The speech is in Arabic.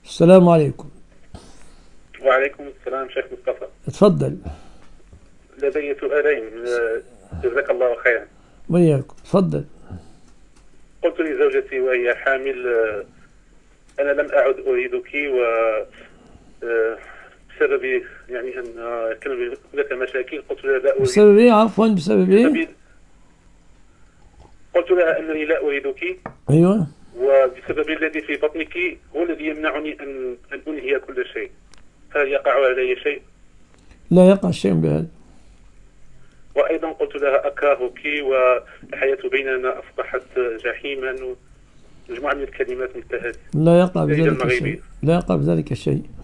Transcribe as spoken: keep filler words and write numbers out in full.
السلام عليكم. وعليكم السلام شيخ مصطفى. اتفضل. لدي سؤالين، جزاك الله خيرا. وياكم، اتفضل. قلت لزوجتي وهي حامل: أنا لم أعد أريدك، و بسبب يعني أن كان هناك مشاكل. قلت لها لا أريد. بسبب إيه؟ عفوا، بسبب إيه؟ بسبب... قلت لها أنني لا أريدك. أيوه. وبسبب الذي في بطنك هو الذي يمنعني أن أن أنهي كل شيء. هل يقع علي شيء؟ لا يقع شيء بهذا. وأيضا قلت لها أكرهك والحياة بيننا أصبحت جحيما، ومجموعة من الكلمات مثل هذه. لا يقع بذلك شيء. لا يقع بذلك شيء.